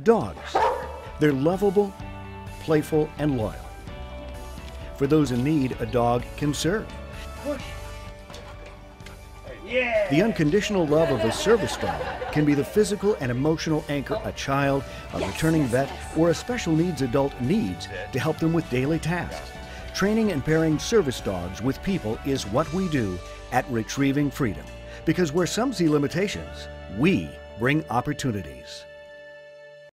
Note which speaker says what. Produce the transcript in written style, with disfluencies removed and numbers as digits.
Speaker 1: Dogs. They're lovable, playful, and loyal. For those in need, a dog can serve. The unconditional love of a service dog can be the physical and emotional anchor a child, a returning vet, or a special needs adult needs to help them with daily tasks. Training and pairing service dogs with people is what we do at Retrieving Freedom. Because where some see limitations, we bring opportunities.